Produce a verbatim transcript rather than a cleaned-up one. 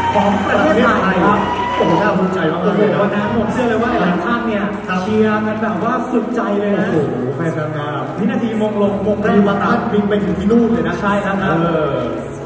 ของประเทศไทยครับโอ้โหน่าภูมิใจมากเลยนะวันนั้นผมเชื่อเลยว่าหลายท่านเนี่ยเชียร์กันแบบว่าสุดใจเลยนะโอ้โหแฟนนางงามวินาทีมงลงมงแรกวันนั้นบินไปถึงที่นู่นเลยนะใช่ครับ